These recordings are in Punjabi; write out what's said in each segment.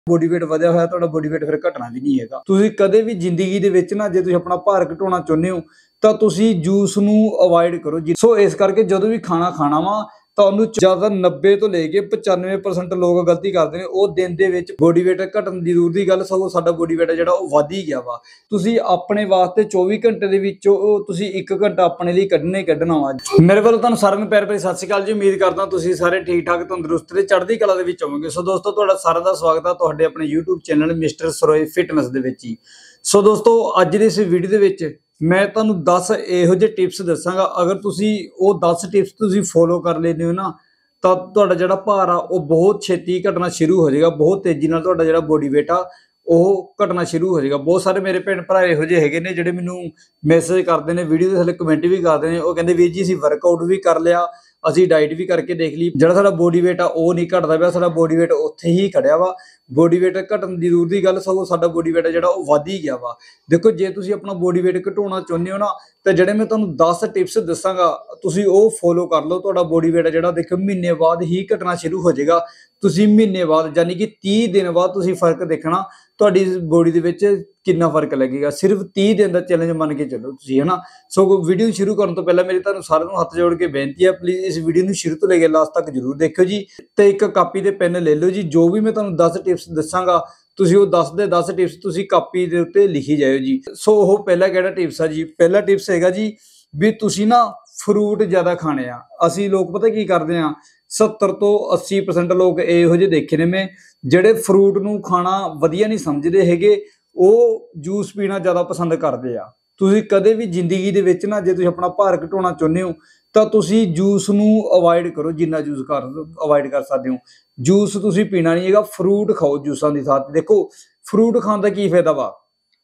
ਬੋਡੀ weight ਵਧਿਆ ਹੋਇਆ ਤੁਹਾਡਾ ਬੋਡੀ weight ਫਿਰ ਘਟਣਾ ਵੀ ਨਹੀਂ ਹੈਗਾ। ਤੁਸੀਂ ਕਦੇ ਵੀ ਜ਼ਿੰਦਗੀ ਦੇ ਵਿੱਚ ਨਾ ਜੇ ਤੁਸੀਂ ਆਪਣਾ ਭਾਰ ਘਟਾਉਣਾ ਚਾਹੁੰਦੇ ਹੋ ਤਾਂ ਤੁਸੀਂ ਜੂਸ ਨੂੰ ਅਵੋਇਡ ਕਰੋ। ਸੋ ਇਸ ਕਰਕੇ ਜਦੋਂ ਵੀ ਖਾਣਾ ਖਾਣਾ ਵਾ ਤਾਂ ਉਹਨੂੰ ਜ਼ਿਆਦਾ 90 ਤੋਂ ਲੈ ਕੇ 95% ਲੋਕ ਗਲਤੀ ਕਰਦੇ ਨੇ। ਉਹ ਦਿਨ ਦੇ ਵਿੱਚ ਬੋਡੀ weight ਘਟਣ ਦੀ ਦੂਰ ਦੀ ਗੱਲ, ਸਗੋਂ ਸਾਡਾ ਬੋਡੀ weight ਜਿਹੜਾ ਉਹ ਵੱਧ ਹੀ ਗਿਆ ਵਾ। ਤੁਸੀਂ ਆਪਣੇ ਵਾਸਤੇ 24 ਘੰਟੇ ਦੇ ਵਿੱਚੋਂ ਤੁਸੀਂ 1 ਘੰਟਾ ਆਪਣੇ ਲਈ ਕੱਢਣਾ ਵਾ। ਮੇਰੇ ਵੱਲੋਂ ਤੁਹਾਨੂੰ ਸਾਰਿਆਂ ਨੂੰ ਪਿਆਰ ਭਰੀ ਸਤਿ ਸ਼੍ਰੀ ਅਕਾਲ ਜੀ। ਉਮੀਦ ਕਰਦਾ ਤੁਸੀਂ ਸਾਰੇ ਠੀਕ ਠਾਕ ਤੰਦਰੁਸਤ ਤੇ ਚੜ੍ਹਦੀ ਕਲਾ ਦੇ ਵਿੱਚ ਹੋਵੋਗੇ। ਸੋ ਦੋਸਤੋ ਤੁਹਾਡਾ ਸਾਰਿਆਂ ਦਾ ਸਵਾਗਤ ਹੈ ਤੁਹਾਡੇ ਆਪਣੇ YouTube channel mister Saroye fitness ਦੇ ਵਿੱਚ ਹੀ। ਸੋ ਦੋਸਤੋ ਅੱਜ ਦੀ ਇਸ ਵੀਡੀਓ ਦੇ ਵਿੱਚ ਮੈਂ ਤੁਹਾਨੂੰ 10 ਇਹੋ ਜਿਹੇ ਟਿਪਸ ਦੱਸਾਂਗਾ। ਅਗਰ ਤੁਸੀਂ ਉਹ 10 ਟਿਪਸ ਤੁਸੀਂ ਫੋਲੋ ਕਰ ਲੈਂਦੇ ਹੋ ਨਾ ਤਾਂ ਤੁਹਾਡਾ ਜਿਹੜਾ ਭਾਰ ਆ ਉਹ ਬਹੁਤ ਛੇਤੀ ਘਟਣਾ ਸ਼ੁਰੂ ਹੋ ਜਾਏਗਾ। ਬਹੁਤ ਤੇਜ਼ੀ ਨਾਲ ਤੁਹਾਡਾ ਜਿਹੜਾ ਬੋਡੀ weight ਆ ਉਹ ਘਟਣਾ ਸ਼ੁਰੂ ਹੋ ਜਾਏਗਾ। ਬਹੁਤ ਸਾਰੇ ਮੇਰੇ ਭੈਣ ਭਰਾ ਇਹੋ ਜਿਹੇ ਹੈਗੇ ਨੇ ਜਿਹੜੇ ਮੈਨੂੰ ਮੈਸੇਜ ਕਰਦੇ ਨੇ, ਵੀਡੀਓ ਦੇ ਥੱਲੇ ਕਮੈਂਟ ਵੀ ਕਰਦੇ ਨੇ। ਉਹ ਕਹਿੰਦੇ ਵੀਰ ਜੀ ਅਸੀਂ ਵਰਕਆਊਟ ਵੀ ਕਰ ਲਿਆ, ਅਸੀਂ ਡਾਈਟ ਵੀ ਕਰਕੇ ਦੇਖ ਲਈ, ਜਿਹੜਾ ਸਾਡਾ ਬੋਡੀ weight ਆ ਉਹ ਨਹੀਂ ਘਟਦਾ ਪਿਆ, ਸਾਡਾ ਬੋਡੀ weight ਉੱਥੇ ਹੀ ਖੜਿਆ ਵਾ। ਬੋਡੀ weight ਘਟਣ ਦੀ ਦੂਰ ਦੀ ਗੱਲ, ਸਗੋਂ ਸਾਡਾ ਬੋਡੀ weight ਜਿਹੜਾ ਉਹ ਵੱਧ ਹੀ ਗਿਆ ਵਾ। ਦੇਖੋ ਜੇ ਤੁਸੀਂ ਆਪਣਾ ਬੋਡੀ weight ਘਟਾਉਣਾ ਚਾਹੁੰਦੇ ਹੋ ਨਾ ਤਾਂ ਜਿਹੜੇ ਮੈਂ ਤੁਹਾਨੂੰ 10 ਟਿਪਸ ਦੱਸਾਂਗਾ ਤੁਸੀਂ ਉਹ ਫੋਲੋ ਕਰ ਲਓ। ਤੁਹਾਡਾ ਬੋਡੀ weight ਜਿਹੜਾ ਦੇਖੋ ਮਹੀਨੇ ਬਾਅਦ ਹੀ ਘਟਣਾ ਸ਼ੁਰੂ ਹੋ ਜਾਏਗਾ। ਤੁਸੀਂ ਮਹੀਨੇ ਬਾਅਦ ਯਾਨੀ ਕਿ 30 ਦਿਨ ਬਾਅਦ ਤੁਸੀਂ ਫਰਕ ਦੇਖਣਾ ਤੁਹਾਡੀ ਬੋਡੀ ਦੇ ਵਿੱਚ ਕਿੰਨਾ ਫਰਕ ਲੱਗੇਗਾ। ਸਿਰਫ 30 ਦਿਨ ਦਾ ਚੈਲੰਜ ਮੰਨ ਕੇ ਚੱਲੋ ਤੁਸੀਂ, ਹੈ ਨਾ। ਸੋ ਵੀਡੀਓ ਸ਼ੁਰੂ ਕਰਨ ਤੋਂ ਪਹਿਲਾਂ ਮੇਰੀ ਤੁਹਾਨੂੰ ਸਾਰਿਆਂ ਨੂੰ ਹੱਥ ਜੋੜ ਕੇ ਬੇਨਤੀ ਹੈ, ਪਲੀਜ਼ ਇਸ ਵੀਡੀਓ ਨੂੰ ਸ਼ੁਰੂ ਤੋਂ ਲੈ ਕੇ ਲਾਸਟ ਤੱਕ ਜਰੂਰ ਦੇਖਿਓ ਜੀ। ਤੇ ਇੱਕ ਕਾਪੀ ਤੇ ਪੈਨ ਲੈ ਲਓ ਜੀ। ਜੋ ਵੀ ਮੈਂ ਤੁਹਾਨੂੰ 10 ਟਿਪਸ ਦੱਸਾਂਗਾ ਤੁਸੀਂ ਉਹ 10 ਦੇ 10 ਟਿਪਸ ਤੁਸੀਂ ਕਾਪੀ ਦੇ ਉੱਤੇ ਲਿਖੀ ਜਾਇਓ ਜੀ। ਸੋ ਉਹ ਪਹਿਲਾ ਕਿਹੜਾ ਟਿਪਸ ਆ ਜੀ? ਪਹਿਲਾ ਟਿਪਸ ਹੈਗਾ ਜੀ ਵੀ ਤੁਸੀਂ ਨਾ ਫਰੂਟ ਜ਼ਿਆਦਾ ਖਾਣੇ ਆ। ਅਸੀਂ ਲੋਕ ਪਤਾ ਕੀ ਕਰਦੇ ਆ, 70 ਤੋਂ 80% ਲੋਕ ਇਹੋ ਜਿਹੇ ਦੇਖੇ ਨੇ ਮੈਂ ਜਿਹੜੇ ਫਰੂਟ ਨੂੰ ਖਾਣਾ ਵਧੀਆ ਨਹੀਂ ਸਮਝਦੇ ਹੈਗੇ। ਉਹ ਜੂਸ ਪੀਣਾ ਜ਼ਿਆਦਾ ਪਸੰਦ ਕਰਦੇ ਆ। ਤੁਸੀਂ ਕਦੇ ਵੀ ਜ਼ਿੰਦਗੀ ਦੇ ਵਿੱਚ ਨਾ ਜੇ ਤੁਸੀਂ ਆਪਣਾ ਭਾਰ ਘਟਾਉਣਾ ਚਾਹੁੰਦੇ ਹੋ ਤਾਂ ਤੁਸੀਂ ਜੂਸ ਨੂੰ ਅਵੋਇਡ ਕਰੋ, ਜਿੰਨਾ ਜੂਸ ਅਵੋਇਡ ਕਰ ਸਕਦੇ ਹੋ। ਜੂਸ ਤੁਸੀਂ ਪੀਣਾ ਨਹੀਂ ਹੈਗਾ, ਫਰੂਟ ਖਾਓ ਜੂਸਾਂ ਦੀ ਥਾਂ ਤੇ। ਦੇਖੋ ਫਰੂਟ ਖਾਣ ਦਾ ਕੀ ਫਾਇਦਾ ਵਾ?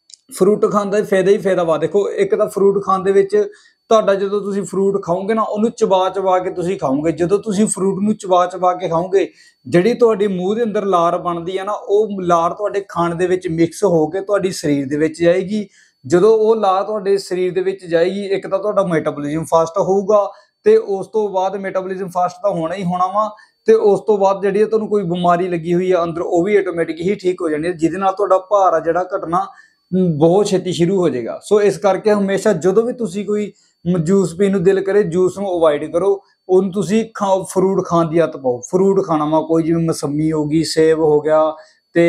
ਫਰੂਟ ਖਾਣ ਦਾ ਫਾਇਦਾ ਹੀ ਫਾਇਦਾ ਵਾ। ਦੇਖੋ ਇੱਕ ਤਾਂ ਫਰੂਟ ਖਾਣ ਦੇ ਵਿੱਚ ਤੁਹਾਡਾ ਜਦੋਂ ਤੁਸੀਂ ਫਰੂਟ ਖਾਓਗੇ ਨਾ ਉਹਨੂੰ ਚਬਾ ਕੇ ਤੁਸੀਂ ਖਾਓਗੇ। ਜਦੋਂ ਤੁਸੀਂ ਫਰੂਟ ਨੂੰ ਚਬਾ ਕੇ ਖਾਓਗੇ ਜਿਹੜੀ ਤੁਹਾਡੀ ਮੂੰਹ ਦੇ ਅੰਦਰ ਲਾਰ ਬਣਦੀ ਹੈ ਨਾ ਉਹ ਲਾਰ ਤੁਹਾਡੇ ਖਾਣ ਦੇ ਵਿੱਚ ਮਿਕਸ ਹੋ ਕੇ ਤੁਹਾਡੀ ਸਰੀਰ ਦੇ ਵਿੱਚ ਜਾਏਗੀ। ਜਦੋਂ ਉਹ ਲਾਰ ਤੁਹਾਡੇ ਸਰੀਰ ਦੇ ਵਿੱਚ ਜਾਏਗੀ ਇੱਕ ਤਾਂ ਤੁਹਾਡਾ ਮੈਟਾਬੋਲਿਜ਼ਮ ਫਾਸਟ ਹੋਊਗਾ ਤੇ ਉਸ ਤੋਂ ਬਾਅਦ ਮੈਟਾਬੋਲਿਜ਼ਮ ਫਾਸਟ ਤਾਂ ਹੋਣਾ ਹੀ ਹੋਣਾ ਵਾ ਤੇ ਉਸ ਤੋਂ ਬਾਅਦ ਜਿਹੜੀ ਤੁਹਾਨੂੰ ਕੋਈ ਬਿਮਾਰੀ ਲੱਗੀ ਹੋਈ ਆ ਅੰਦਰ ਉਹ ਵੀ ਆਟੋਮੈਟਿਕ ਹੀ ਠੀਕ ਹੋ ਜਾਣੀ ਹੈ, ਜਿਹਦੇ ਨਾਲ ਤੁਹਾਡਾ ਭਾਰ ਆ ਜਿਹੜਾ ਘਟਣਾ ਬਹੁਤ ਛੇਤੀ ਸ਼ੁਰੂ ਹੋ ਜਾਏਗਾ। ਸੋ ਇਸ ਕਰਕੇ ਹਮੇਸ਼ਾ ਜਦੋਂ ਵੀ ਤੁਸੀਂ ਕੋਈ ਜੂਸ ਪੀਣ ਨੂੰ ਦਿਲ ਕਰੇ ਜੂਸ ਨੂੰ ਅਵੋਇਡ ਕਰੋ। ਉਹਨੂੰ ਤੁਸੀਂ ਫਰੂਟ ਖਾਣ ਦੀ ਆਦਤ ਪਾਓ। ਫਰੂਟ ਖਾਣਾ ਵਾ ਕੋਈ, ਜਿਵੇਂ ਮਸੰਮੀ ਹੋ ਗਈ, ਸੇਬ ਹੋ ਗਿਆ ਤੇ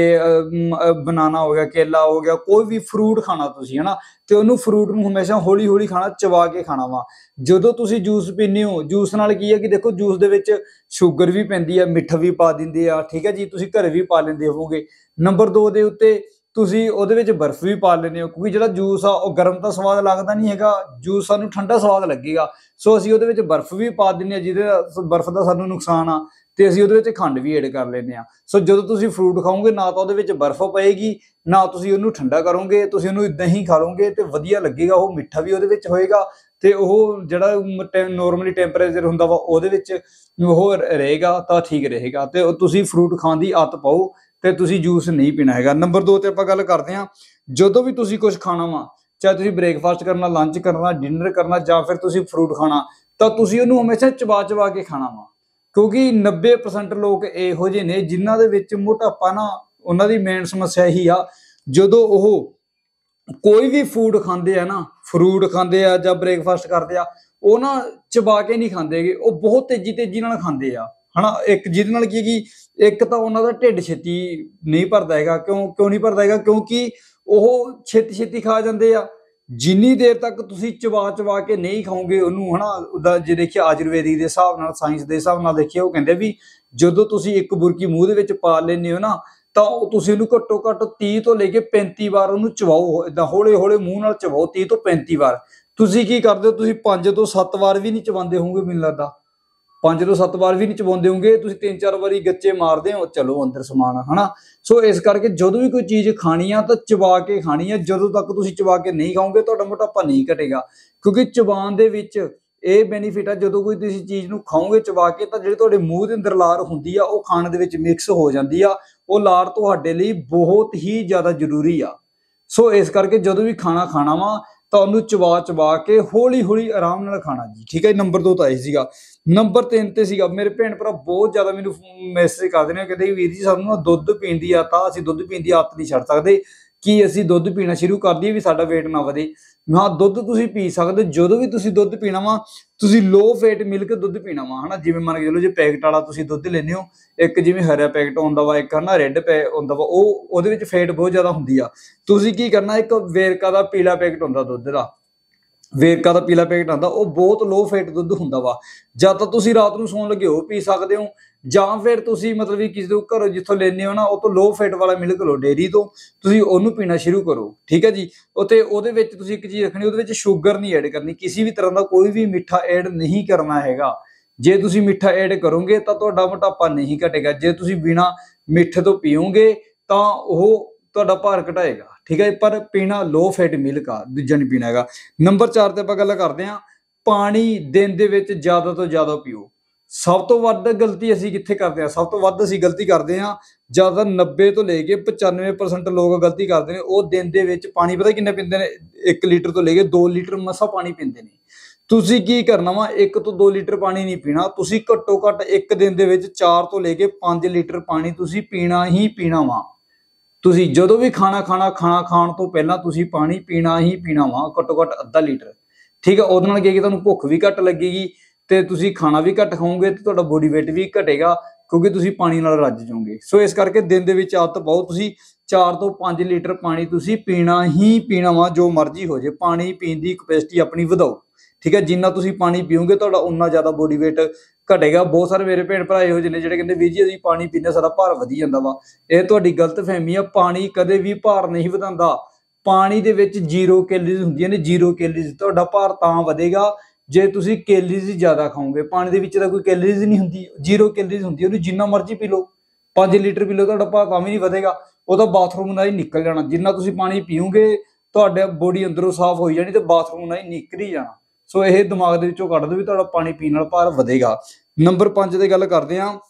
ਬਨਾਨਾ ਹੋ ਗਿਆ, ਕੇਲਾ ਹੋ ਗਿਆ, ਕੋਈ ਵੀ ਫਰੂਟ ਖਾਣਾ ਤੁਸੀਂ, ਹੈ ਨਾ। ਤੇ ਉਹਨੂੰ ਫਰੂਟ ਨੂੰ ਹਮੇਸ਼ਾ ਹੌਲੀ ਹੌਲੀ ਖਾਣਾ, ਚਬਾ ਕੇ ਖਾਣਾ ਵਾ। ਜਦੋਂ ਤੁਸੀਂ ਜੂਸ ਪੀਂਦੇ ਹੋ ਜੂਸ ਨਾਲ ਕੀ ਹੈ ਕਿ ਦੇਖੋ ਜੂਸ ਦੇ ਵਿੱਚ ਸ਼ੂਗਰ ਵੀ ਪੈਂਦੀ ਆ, ਮਿੱਠਾ ਵੀ ਪਾ ਦਿੰਦੇ ਆ, ਠੀਕ ਹੈ ਜੀ। ਤੁਸੀਂ ਘਰੇ ਵੀ ਪਾ ਲੈਂਦੇ ਹੋਵੋਗੇ। ਨੰਬਰ 2 ਦੇ ਉੱਤੇ ਤੁਸੀਂ ਉਹਦੇ ਵਿੱਚ ਬਰਫ਼ ਵੀ ਪਾ ਲੈਂਦੇ ਹੋ, ਕਿਉਂਕਿ ਜਿਹੜਾ ਜੂਸ ਆ ਉਹ ਗਰਮ ਤਾਂ ਸਵਾਦ ਲੱਗਦਾ ਨਹੀਂ ਹੈਗਾ, ਜੂਸ ਸਾਨੂੰ ਠੰਡਾ ਸਵਾਦ ਲੱਗੇਗਾ। ਸੋ ਅਸੀਂ ਉਹਦੇ ਵਿੱਚ ਬਰਫ਼ ਵੀ ਪਾ ਦਿੰਦੇ ਹਾਂ, ਜਿਹਦੇ ਬਰਫ਼ ਦਾ ਸਾਨੂੰ ਨੁਕਸਾਨ ਆ, ਤੇ ਅਸੀਂ ਉਹਦੇ ਵਿੱਚ ਖੰਡ ਵੀ ਐਡ ਕਰ ਲੈਂਦੇ ਹਾਂ। ਸੋ ਜਦੋਂ ਤੁਸੀਂ ਫਰੂਟ ਖਾਓਗੇ ਨਾ ਤਾਂ ਉਹਦੇ ਵਿੱਚ ਬਰਫ਼ ਪਏਗੀ ਨਾ ਤੁਸੀਂ ਉਹਨੂੰ ਠੰਡਾ ਕਰੋਗੇ, ਤੁਸੀਂ ਉਹਨੂੰ ਇਦਾਂ ਹੀ ਖਾ ਲਓਗੇ ਤੇ ਵਧੀਆ ਲੱਗੇਗਾ। ਉਹ ਮਿੱਠਾ ਵੀ ਉਹਦੇ ਵਿੱਚ ਹੋਏਗਾ ਤੇ ਉਹ ਜਿਹੜਾ ਨੋਰਮਲੀ ਟੈਂਪਰੇਚਰ ਹੁੰਦਾ ਵਾ ਉਹਦੇ ਵਿੱਚ ਉਹ ਰਹੇਗਾ ਤਾਂ ਠੀਕ ਰਹੇਗਾ। ਤੇ ਤੁਸੀਂ ਫਰੂਟ ਖਾਣ ਦੀ ਆਦਤ ਪਾਓ ਤੇ ਤੁਸੀਂ ਜੂਸ ਨਹੀਂ ਪੀਣਾ ਹੈਗਾ। ਨੰਬਰ 2 ਤੇ ਆਪਾਂ ਗੱਲ ਕਰਦੇ ਹਾਂ, ਜਦੋਂ ਵੀ ਤੁਸੀਂ ਕੁਝ ਖਾਣਾ ਵਾ, ਚਾਹੇ ਤੁਸੀਂ ਬ੍ਰੇਕਫਾਸਟ ਕਰਨਾ, ਲੰਚ ਕਰਨਾ, ਡਿਨਰ ਕਰਨਾ ਜਾਂ ਫਿਰ ਤੁਸੀਂ ਫਰੂਟ ਖਾਣਾ, ਤਾਂ ਤੁਸੀਂ ਉਹਨੂੰ ਹਮੇਸ਼ਾ ਚਬਾ ਕੇ ਖਾਣਾ ਵਾ। ਕਿਉਂਕਿ 90% ਲੋਕ ਇਹੋ ਜਿਹੇ ਨੇ ਜਿਨ੍ਹਾਂ ਦੇ ਵਿੱਚ ਮੋਟਾਪਾ ਨਾ ਉਹਨਾਂ ਦੀ ਮੇਨ ਸਮੱਸਿਆ ਇਹੀ ਆ। ਜਦੋਂ ਉਹ ਕੋਈ ਵੀ ਫੂਡ ਖਾਂਦੇ ਆ ਨਾ, ਫਰੂਟ ਖਾਂਦੇ ਆ ਜਾਂ ਬ੍ਰੇਕਫਾਸਟ ਕਰਦੇ ਆ, ਉਹ ਨਾ ਚਬਾ ਕੇ ਨਹੀਂ ਖਾਂਦੇ ਹੈਗੇ, ਉਹ ਬਹੁਤ ਤੇਜ਼ੀ ਨਾਲ ਖਾਂਦੇ ਆ, ਹਨਾ। ਇੱਕ ਜਿਹਦੇ ਨਾਲ ਕੀ ਕਿ ਇੱਕ ਤਾਂ ਉਹਨਾਂ ਦਾ ਢਿੱਡ ਛੇਤੀ ਨਹੀਂ ਭਰਦਾ ਹੈਗਾ। ਕਿਉਂ ਨਹੀਂ ਭਰਦਾ ਹੈਗਾ? ਕਿਉਂਕਿ ਉਹ ਛੇਤੀ ਖਾ ਜਾਂਦੇ ਆ। ਜਿੰਨੀ ਦੇਰ ਤੱਕ ਤੁਸੀਂ ਚਬਾ ਕੇ ਨਹੀਂ ਖਾਓਗੇ ਉਹਨੂੰ, ਹਨਾ। ਉਹਦਾ ਜੇ ਦੇਖਿਆ ਆਯੁਰਵੈਦਿਕ ਦੇ ਹਿਸਾਬ ਨਾਲ, ਸਾਇੰਸ ਦੇ ਹਿਸਾਬ ਨਾਲ ਦੇਖਿਆ, ਉਹ ਕਹਿੰਦੇ ਵੀ ਜਦੋਂ ਤੁਸੀਂ ਇੱਕ ਬੁਰਕੀ ਮੂੰਹ ਦੇ ਵਿੱਚ ਪਾ ਲੈਂਦੇ ਹੋ ਨਾ ਤਾਂ ਤੁਸੀਂ ਉਹਨੂੰ ਘੱਟੋ ਘੱਟ 30 ਤੋਂ ਲੈ ਕੇ 35 ਵਾਰ ਉਹਨੂੰ ਚਬਾਓ। ਏਦਾਂ ਹੌਲੇ ਮੂੰਹ ਨਾਲ ਚਬਾਓ 30 ਤੋਂ 35 ਵਾਰ। ਤੁਸੀਂ ਕੀ ਕਰਦੇ ਹੋ? ਤੁਸੀਂ 5 ਤੋਂ 7 ਵਾਰ ਵੀ ਨਹੀਂ ਚਬਾਉਂਦੇ ਹੋਵੋਗੇ, ਮੈਨੂੰ ਲੱਗਦਾ 5 ਤੋਂ 7 ਵਾਰ ਵੀ ਨਹੀਂ ਚਬਾਉਂਦੇ ਹੋਗੇ। ਤੁਸੀਂ 3-4 ਵਾਰੀ ਗੱਚੇ ਮਾਰਦੇ ਹੋ, ਚਲੋ ਅੰਦਰ ਸਮਾਨ, ਹਨਾ। ਸੋ ਇਸ ਕਰਕੇ ਜਦੋਂ ਵੀ ਕੋਈ ਚੀਜ਼ ਖਾਣੀ ਆ ਤਾਂ ਚਬਾ ਕੇ ਖਾਣੀ ਆ। ਜਦੋਂ ਤੱਕ ਤੁਸੀਂ ਚਬਾ ਕੇ ਨਹੀਂ ਖਾਓਗੇ ਤੁਹਾਡਾ ਮੋਟਾਪਾ ਨਹੀਂ ਘਟੇਗਾ, ਕਿਉਂਕਿ ਚਬਾਉਣ ਦੇ ਵਿੱਚ ਇਹ ਬੈਨੀਫਿਟ ਆ। ਜਦੋਂ ਕੋਈ ਤੁਸੀਂ ਚੀਜ਼ ਨੂੰ ਖਾਓਗੇ ਚਬਾ ਕੇ ਤਾਂ ਜਿਹੜੀ ਤੁਹਾਡੇ ਮੂੰਹ ਦੇ ਅੰਦਰ ਲਾਰ ਹੁੰਦੀ ਆ ਉਹ ਖਾਣ ਦੇ ਵਿੱਚ ਮਿਕਸ ਹੋ ਜਾਂਦੀ ਆ। ਉਹ ਲਾਰ ਤੁਹਾਡੇ ਲਈ ਬਹੁਤ ਹੀ ਜ਼ਿਆਦਾ ਜ਼ਰੂਰੀ ਆ। ਸੋ ਇਸ ਕਰਕੇ ਜਦੋਂ ਵੀ ਖਾਣਾ ਵਾ ਤਾਂ ਉਹਨੂੰ ਚਬਾ ਚਬਾ ਕੇ ਹੌਲੀ ਹੌਲੀ ਆਰਾਮ ਨਾਲ ਖਾਣਾ ਜੀ। ਠੀਕ ਹੈ, ਨੰਬਰ 2 ਤਾਂ ਇਹ ਸੀਗਾ। ਨੰਬਰ 3 ਤੇ ਸੀਗਾ, ਮੇਰੇ ਭੈਣ ਭਰਾ ਬਹੁਤ ਜ਼ਿਆਦਾ ਮੈਨੂੰ ਮੈਸੇਜ ਕਰਦੇ ਨੇ, ਕਹਿੰਦੇ ਵੀਰ ਜੀ ਸਾਨੂੰ ਨਾ ਦੁੱਧ ਪੀਣ ਦੀ ਆਦਤ ਆ, ਅਸੀਂ ਦੁੱਧ ਪੀਣ ਦੀ ਆਦਤ ਨਹੀਂ ਛੱਡ ਸਕਦੇ, ਕਿ ਅਸੀਂ ਦੁੱਧ ਪੀਣਾ ਸ਼ੁਰੂ ਕਰ ਦਈਏ ਵੀ ਸਾਡਾ weight ਨਾ ਵਧੇ। ਹਾਂ, ਦੁੱਧ ਤੁਸੀਂ ਪੀ ਸਕਦੇ, ਜਦੋਂ ਵੀ ਤੁਸੀਂ ਦੁੱਧ ਪੀਣਾ ਵਾ ਤੁਸੀਂ ਲੋ ਫੈਟ ਮਿਲਕ ਦੁੱਧ ਪੀਣਾ ਵਾ, ਹਨਾ। ਜਿਵੇਂ ਮੰਨ ਕੇ ਚਲੋ ਜੇ ਪੈਕਟ ਵਾਲਾ ਤੁਸੀਂ ਦੁੱਧ ਲੈਂਦੇ ਹੋ, ਇੱਕ ਜਿਵੇਂ ਹਰਾ ਪੈਕਟ ਹੁੰਦਾ ਵਾ, ਇੱਕ ਹਨਾ ਰੈੱਡ ਹੁੰਦਾ ਵਾ, ਉਹਦੇ ਵਿੱਚ ਫੈਟ ਬਹੁਤ ਜ਼ਿਆਦਾ ਹੁੰਦੀ ਆ। ਤੁਸੀਂ ਕੀ ਕਰਨਾ, ਇੱਕ ਵੇਰਕਾ ਦਾ ਪੀਲਾ ਪੈਕਟ ਹੁੰਦਾ ਦੁੱਧ ਦਾ, ਵੇਰਕਾ ਦਾ ਪੀਲਾ ਪੈਕਟ ਆਉਂਦਾ, ਉਹ ਬਹੁਤ ਲੋ ਫੈਟ ਦੁੱਧ ਹੁੰਦਾ ਵਾ। ਜਾਂ ਤਾਂ ਤੁਸੀਂ ਰਾਤ ਨੂੰ ਸੌਣ ਲੱਗੇ ਉਹ ਪੀ ਸਕਦੇ ਹੋ, ਜਾਂ ਫਿਰ ਤੁਸੀਂ ਮਤਲਬ ਵੀ ਕਿਸੇ ਦੇ ਘਰੋਂ ਜਿੱਥੋਂ ਲੈਂਦੇ ਹੋ ਨਾ, ਉਹ ਤੋਂ ਲੋ ਫੈਟ ਵਾਲਾ ਮਿਲਕ ਲਓ ਡੇਅਰੀ ਤੋਂ, ਤੁਸੀਂ ਉਹਨੂੰ ਪੀਣਾ ਸ਼ੁਰੂ ਕਰੋ। ਠੀਕ ਹੈ ਜੀ। ਉਤੇ ਉਹਦੇ ਵਿੱਚ ਤੁਸੀਂ ਇੱਕ ਚੀਜ਼ ਰੱਖਣੀ, ਉਹਦੇ ਵਿੱਚ ਸ਼ੂਗਰ ਨਹੀਂ ਐਡ ਕਰਨੀ, ਕਿਸੇ ਵੀ ਤਰ੍ਹਾਂ ਦਾ ਕੋਈ ਵੀ ਮਿੱਠਾ ਐਡ ਨਹੀਂ ਕਰਨਾ ਹੈਗਾ। ਜੇ ਤੁਸੀਂ ਮਿੱਠਾ ਐਡ ਕਰੋਗੇ ਤਾਂ ਤੁਹਾਡਾ ਮੋਟਾਪਾ ਨਹੀਂ ਘਟੇਗਾ, ਜੇ ਤੁਸੀਂ ਬਿਨਾਂ ਮਿੱਠੇ ਤੋਂ ਪੀਓਗੇ ਤਾਂ ਉਹ ਤੁਹਾਡਾ ਭਾਰ ਘਟਾਏਗਾ। ਠੀਕ ਹੈ, ਪਰ ਪੀਣਾ ਲੋ ਫੈਟ ਮਿਲਕ ਆ, ਦੂਜਾ ਨਹੀਂ ਪੀਣਾ ਹੈਗਾ। ਨੰਬਰ 4 ਤੇ ਆਪਾਂ ਗੱਲ ਕਰਦੇ ਹਾਂ, ਪਾਣੀ ਦਿਨ ਦੇ ਵਿੱਚ ਜ਼ਿਆਦਾ ਤੋਂ ਜ਼ਿਆਦਾ ਪੀਓ। ਸਭ ਤੋਂ ਵੱਧ ਗਲਤੀ ਅਸੀਂ ਕਿੱਥੇ ਕਰਦੇ ਹਾਂ, ਸਭ ਤੋਂ ਵੱਧ ਅਸੀਂ ਗਲਤੀ ਕਰਦੇ ਹਾਂ, ਜ਼ਿਆਦਾ 90 ਤੋਂ ਲੈ ਕੇ 95% ਲੋਕ ਗਲਤੀ ਕਰਦੇ ਨੇ, ਉਹ ਦਿਨ ਦੇ ਵਿੱਚ ਪਾਣੀ ਪਤਾ ਕਿੰਨਾ ਪੀਂਦੇ ਨੇ, 1 ਲੀਟਰ ਤੋਂ ਲੈ ਕੇ 2 ਲੀਟਰ ਮਸਾ ਪਾਣੀ ਪੀਂਦੇ ਨੇ। ਤੁਸੀਂ ਕੀ ਕਰਨਾ ਵਾ, 1 ਤੋਂ 2 ਲੀਟਰ ਪਾਣੀ ਨਹੀਂ ਪੀਣਾ, ਤੁਸੀਂ ਘੱਟੋ ਘੱਟ ਇੱਕ ਦਿਨ ਦੇ ਵਿੱਚ 4 ਤੋਂ ਲੈ ਕੇ 5 ਲੀਟਰ ਪਾਣੀ ਤੁਸੀਂ ਪੀਣਾ ਹੀ ਪੀਣਾ ਵਾ। ਤੁਸੀਂ ਜਦੋਂ ਵੀ ਖਾਣਾ ਖਾਣ ਤੋਂ ਪਹਿਲਾਂ ਤੁਸੀਂ ਪਾਣੀ ਪੀਣਾ ਹੀ ਪੀਣਾ ਵਾ, ਘੱਟੋ ਘੱਟ ਅੱਧਾ ਲੀਟਰ। ਠੀਕ ਹੈ, ਉਹਦੇ ਨਾਲ ਕੀ ਤੁਹਾਨੂੰ ਭੁੱਖ ਵੀ ਘੱਟ ਲੱਗੇਗੀ ਤੇ ਤੁਸੀਂ ਖਾਣਾ ਵੀ ਘੱਟ ਖਾਓਗੇ ਤੇ ਤੁਹਾਡਾ ਬੋਡੀ weight ਵੀ ਘਟੇਗਾ, ਕਿਉਂਕਿ ਤੁਸੀਂ ਪਾਣੀ ਨਾਲ ਰੱਜ ਜਾਓਗੇ। ਸੋ ਇਸ ਕਰਕੇ ਦਿਨ ਦੇ ਵਿੱਚ ਆਦਤ ਪਾਓ, ਤੁਸੀਂ 4 ਤੋਂ 5 ਲੀਟਰ ਪਾਣੀ ਤੁਸੀਂ ਪੀਣਾ ਹੀ ਪੀਣਾ ਵਾ, ਜੋ ਮਰਜ਼ੀ ਹੋ ਜੇ। ਪਾਣੀ ਪੀਣ ਦੀ ਕਪੈਸਿਟੀ ਆਪਣੀ ਵਧਾਓ। ਠੀਕ ਹੈ, ਜਿੰਨਾ ਤੁਸੀਂ ਪਾਣੀ ਪੀਓਗੇ ਤੁਹਾਡਾ ਉਨਾ ਜ਼ਿਆਦਾ ਬੋਡੀ weight ਘਟੇਗਾ। ਬਹੁਤ ਸਾਰੇ ਮੇਰੇ ਭੈਣ ਭਰਾ ਇਹੋ ਜਿਹੇ ਨੇ ਜਿਹੜੇ ਕਹਿੰਦੇ ਵੀਰ ਜੀ ਅਸੀਂ ਪਾਣੀ ਪੀਂਦੇ ਸਾਡਾ ਭਾਰ ਵਧੀ ਜਾਂਦਾ ਵਾ, ਇਹ ਤੁਹਾਡੀ ਗਲਤਫਹਿਮੀ ਆ। ਪਾਣੀ ਕਦੇ ਵੀ ਭਾਰ ਨਹੀਂ ਵਧਾਉਂਦਾ, ਪਾਣੀ ਦੇ ਵਿੱਚ 0 ਕੈਲਰੀਜ਼ ਹੁੰਦੀਆਂ ਨੇ, 0 ਕੈਲਰੀਜ਼। ਤੁਹਾਡਾ ਭਾਰ ਤਾਂ ਵਧੇਗਾ ਜੇ ਤੁਸੀਂ ਕੈਲਰੀਜ਼ ਜ਼ਿਆਦਾ ਖਾਓਗੇ, ਪਾਣੀ ਦੇ ਵਿੱਚ ਤਾਂ ਕੋਈ ਕੈਲਰੀਜ਼ ਨਹੀਂ ਹੁੰਦੀ, 0 ਕੈਲਰੀਜ਼ ਹੁੰਦੀ, ਉਹਨੂੰ ਜਿੰਨਾ ਮਰਜ਼ੀ ਪੀ ਲਓ, 5 ਲੀਟਰ ਪੀ ਲਓ, ਤੁਹਾਡਾ ਭਾਰ ਤਾਂ ਵੀ ਨਹੀਂ ਵਧੇਗਾ, ਉਹਦਾ ਬਾਥਰੂਮ ਨਾਲ ਹੀ ਨਿਕਲ ਜਾਣਾ। ਜਿੰਨਾ ਤੁਸੀਂ ਪਾਣੀ ਪੀਓਗੇ ਤੁਹਾਡੇ ਬੋਡੀ ਅੰਦਰੋਂ ਸਾਫ਼ ਹੋਈ ਜਾਣੀ ਤੇ ਬਾਥਰੂਮ ਨਾਲ ਹੀ ਨਿਕਲ ਹੀ ਜਾਣਾ। ਸੋ ਇਹ ਦਿਮਾਗ ਦੇ ਵਿੱਚੋਂ ਕੱਢ ਦਿਓ ਵੀ ਤੁਹਾਡਾ ਪਾਣੀ ਪੀਣ ਨਾਲ ਭਾਰ ਵਧੇਗਾ। ਨੰਬਰ 5 ਤੇ ਗੱਲ ਕਰਦੇ ਹਾਂ,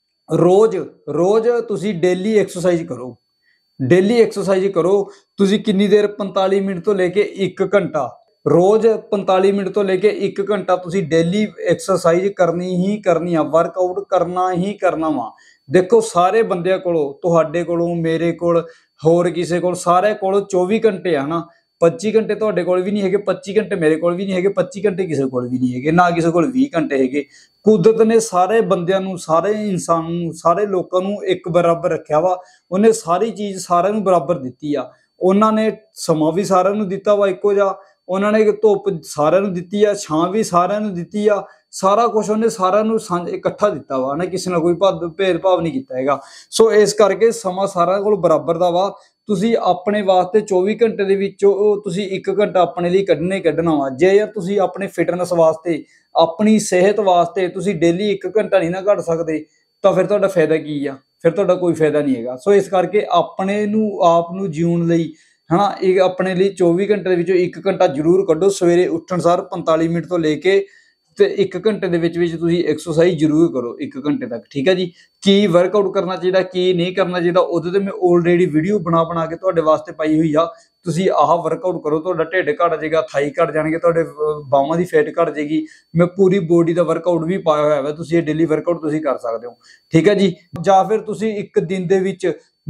ਰੋਜ਼ ਤੁਸੀਂ ਡੇਲੀ ਐਕਸਰਸਾਈਜ਼ ਕਰੋ। ਡੇਲੀ ਐਕਸਰਸਾਈਜ਼ ਕਰੋ, ਤੁਸੀਂ ਕਿੰਨੀ ਦੇਰ, 45 ਮਿੰਟ ਤੋਂ ਲੈ ਕੇ 1 ਘੰਟਾ, ਰੋਜ਼ 45 ਮਿੰਟ ਤੋਂ ਲੈ ਕੇ 1 ਘੰਟਾ ਤੁਸੀਂ ਡੇਲੀ ਐਕਸਰਸਾਈਜ਼ ਕਰਨੀ ਹੀ ਕਰਨੀ ਆ, ਵਰਕਆਊਟ ਕਰਨਾ ਹੀ ਕਰਨਾ ਵਾ। ਦੇਖੋ ਸਾਰੇ ਬੰਦਿਆਂ ਕੋਲੋਂ, ਤੁਹਾਡੇ ਕੋਲੋਂ, ਮੇਰੇ ਕੋਲ, ਹੋਰ ਕਿਸੇ ਕੋਲ, ਸਾਰੇ ਕੋਲ 24 ਘੰਟੇ ਆ ਨਾ। 25 ਘੰਟੇ ਤੁਹਾਡੇ ਕੋਲ ਵੀ ਨਹੀਂ ਹੈਗੇ, 25 ਘੰਟੇ ਮੇਰੇ ਕੋਲ ਵੀ ਨਹੀਂ ਹੈਗੇ, 25 ਘੰਟੇ ਕਿਸੇ ਕੋਲ ਵੀ ਨਹੀਂ ਹੈਗੇ, ਨਾ ਕਿਸੇ ਕੋਲ 20 ਘੰਟੇ ਹੈਗੇ। ਕੁਦਰਤ ਨੇ ਸਾਰੇ ਬੰਦਿਆਂ ਨੂੰ, ਸਾਰੇ ਇਨਸਾਨ ਨੂੰ, ਸਾਰੇ ਲੋਕਾਂ ਨੂੰ ਇੱਕ ਬਰਾਬਰ ਰੱਖਿਆ ਵਾ। ਉਹਨੇ ਸਾਰੀ ਚੀਜ਼ ਸਾਰਿਆਂ ਨੂੰ ਬਰਾਬਰ ਦਿੱਤੀ ਆ। ਉਹਨਾਂ ਨੇ ਸਮਾਂ ਵੀ ਸਾਰਿਆਂ ਨੂੰ ਦਿੱਤਾ ਵਾ ਇੱਕੋ ਜਿਹਾ, ਉਹਨਾਂ ਨੇ ਧੁੱਪ ਸਾਰਿਆਂ ਨੂੰ ਦਿੱਤੀ ਆ, ਛਾਂ ਵੀ ਸਾਰਿਆਂ ਨੂੰ ਦਿੱਤੀ ਆ, ਸਾਰਾ ਕੁਝ ਉਹਨੇ ਸਾਰਿਆਂ ਨੂੰ ਇਕੱਠਾ ਦਿੱਤਾ ਵਾ ਨਾ, ਕਿਸੇ ਨਾਲ ਕੋਈ ਭੇਦਭਾਵ ਨਹੀਂ ਕੀਤਾ ਹੈਗਾ। ਸੋ ਇਸ ਕਰਕੇ ਸਮਾਂ ਸਾਰਿਆਂ ਕੋਲ ਬਰਾਬਰ ਦਾ ਵਾ। ਤੁਸੀਂ ਆਪਣੇ ਵਾਸਤੇ 24 ਘੰਟੇ ਦੇ ਵਿੱਚੋਂ ਤੁਸੀਂ 1 ਘੰਟਾ ਆਪਣੇ ਲਈ ਕੱਢਣਾ ਹੀ ਕੱਢਣਾ ਵਾ। ਜੇ ਯਾਰ ਤੁਸੀਂ ਆਪਣੇ ਫਿਟਨੈਸ ਵਾਸਤੇ, ਆਪਣੀ ਸਿਹਤ ਵਾਸਤੇ ਤੁਸੀਂ ਡੇਲੀ 1 ਘੰਟਾ ਨਹੀਂ ਨਾ ਕੱਢ ਸਕਦੇ, ਤਾਂ ਫਿਰ ਤੁਹਾਡਾ ਫਾਇਦਾ ਕੀ ਆ, ਫਿਰ ਤੁਹਾਡਾ ਕੋਈ ਫਾਇਦਾ ਨਹੀਂ ਹੈਗਾ। ਸੋ ਇਸ ਕਰਕੇ ਆਪਣੇ ਨੂੰ, ਆਪ ਨੂੰ ਜਿਉਣ ਲਈ, ਹਨਾ, ਇਹ ਆਪਣੇ ਲਈ 24 ਘੰਟੇ ਦੇ ਵਿੱਚੋਂ 1 ਘੰਟਾ ਜ਼ਰੂਰ ਕੱਢੋ। ਸਵੇਰੇ ਉੱਠਣ ਸਾਰ 45 ਮਿੰਟ ਤੋਂ ਲੈ ਕੇ ਤੇ 1 ਘੰਟੇ ਦੇ ਵਿੱਚ ਤੁਸੀਂ ਐਕਸਰਸਾਈਜ਼ ਜ਼ਰੂਰ ਕਰੋ 1 ਘੰਟੇ ਤੱਕ। ਠੀਕ ਹੈ ਜੀ। ਕੀ ਵਰਕਆਊਟ ਕਰਨਾ ਚਾਹੀਦਾ, ਕੀ ਨਹੀਂ ਕਰਨਾ ਚਾਹੀਦਾ, ਉਹਦੇ ਤੇ ਮੈਂ ਆਲਰੇਡੀ ਵੀਡੀਓ ਬਣਾ ਕੇ ਤੁਹਾਡੇ ਵਾਸਤੇ ਪਾਈ ਹੋਈ ਆ। ਤੁਸੀਂ ਆਹ ਵਰਕਆਊਟ ਕਰੋ, ਤੁਹਾਡਾ ਢਿੱਡ ਘਟ ਜਾਏਗਾ, ਥਾਈ ਘਟ ਜਾਣਗੇ, ਤੁਹਾਡੇ ਬਾਹਾਂ ਦੀ ਫੈਟ ਘਟ ਜਾਏਗੀ। ਮੈਂ ਪੂਰੀ ਬੋਡੀ ਦਾ ਵਰਕਆਊਟ ਵੀ ਪਾਇਆ ਹੋਇਆ ਵਾ, ਤੁਸੀਂ ਇਹ ਡੇਲੀ ਵਰਕਆਊਟ ਤੁਸੀਂ ਕਰ ਸਕਦੇ ਹੋ। ਠੀਕ ਹੈ ਜੀ। ਜਾਂ ਫਿਰ ਤੁਸੀਂ ਇੱਕ ਦਿਨ ਦੇ ਵਿੱਚ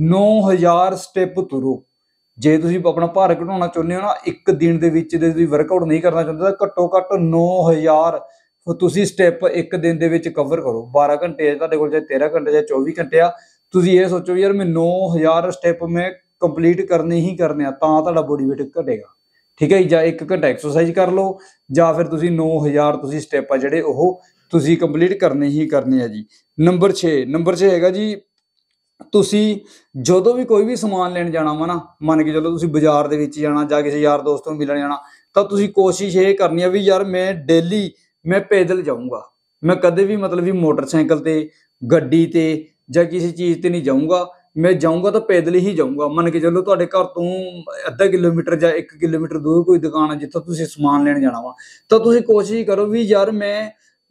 9000 ਸਟੈਪ ਤੁਰੋ। ਜੇ ਤੁਸੀਂ ਆਪਣਾ ਭਾਰ ਘਟਾਉਣਾ ਚਾਹੁੰਦੇ ਹੋ ਨਾ, ਇੱਕ ਦਿਨ ਦੇ ਵਿੱਚ ਜੇ ਤੁਸੀਂ ਵਰਕਆਊਟ ਨਹੀਂ ਕਰਨਾ ਚਾਹੁੰਦੇ ਤਾਂ ਘੱਟੋ ਘੱਟ 9000 ਤੁਸੀਂ ਸਟੈਪ ਇੱਕ ਦਿਨ ਦੇ ਵਿੱਚ ਕਵਰ ਕਰੋ। 12 ਘੰਟੇ ਤੁਹਾਡੇ ਕੋਲ, ਚਾਹੇ 13 ਘੰਟੇ ਜਾਂ 24 ਘੰਟੇ ਆ, ਤੁਸੀਂ ਇਹ ਸੋਚੋ ਯਾਰ ਮੈਂ 9000 ਸਟੈਪ ਮੈਂ ਕੰਪਲੀਟ ਕਰਨੇ ਹੀ ਕਰਨੇ ਆ, ਤਾਂ ਤੁਹਾਡਾ ਬੋਡੀ weight ਘਟੇਗਾ। ਠੀਕ ਹੈ ਜੀ। ਜਾਂ 1 ਘੰਟਾ ਐਕਸਰਸਾਈਜ਼ ਕਰ ਲਓ, ਜਾਂ ਫਿਰ ਤੁਸੀਂ 9000 ਤੁਸੀਂ ਸਟੈਪ ਆ ਜਿਹੜੇ ਉਹ ਤੁਸੀਂ ਕੰਪਲੀਟ ਕਰਨੇ ਹੀ ਕਰਨੇ ਆ ਜੀ। ਨੰਬਰ 6 ਹੈਗਾ ਜੀ, ਤੁਸੀਂ ਜਦੋਂ ਵੀ ਕੋਈ ਵੀ ਸਮਾਨ ਲੈਣ ਜਾਣਾ ਵਾ ਨਾ, ਮੰਨ ਕੇ ਚਲੋ ਤੁਸੀਂ ਬਾਜ਼ਾਰ ਦੇ ਵਿੱਚ ਜਾਣਾ ਜਾਂ ਕਿਸੇ ਯਾਰ ਦੋਸਤ ਨੂੰ ਮਿਲਣ ਜਾਣਾ, ਤਾਂ ਤੁਸੀਂ ਕੋਸ਼ਿਸ਼ ਇਹ ਕਰਨੀ ਆ ਵੀ ਯਾਰ ਮੈਂ ਡੇਲੀ ਮੈਂ ਪੈਦਲ ਜਾਊਂਗਾ। ਮੈਂ ਕਦੇ ਵੀ ਮਤਲਬ ਵੀ ਮੋਟਰਸਾਈਕਲ ਤੇ, ਗੱਡੀ ਤੇ ਜਾਂ ਕਿਸੇ ਚੀਜ਼ ਤੇ ਨਹੀਂ ਜਾਊਂਗਾ। ਮੈਂ ਜਾਊਂਗਾ ਤਾਂ ਪੈਦਲ ਹੀ ਜਾਊਂਗਾ। ਮੰਨ ਕੇ ਚਲੋ ਤੁਹਾਡੇ ਘਰ ਤੋਂ ਅੱਧਾ ਕਿਲੋਮੀਟਰ ਜਾਂ 1 ਕਿਲੋਮੀਟਰ ਦੂਰ ਕੋਈ ਦੁਕਾਨ ਆ ਜਿੱਥੋਂ ਤੁਸੀਂ ਸਮਾਨ ਲੈਣ ਜਾਣਾ ਵਾ, ਤਾਂ ਤੁਸੀਂ ਕੋਸ਼ਿਸ਼ ਕਰੋ ਵੀ ਯਾਰ ਮੈਂ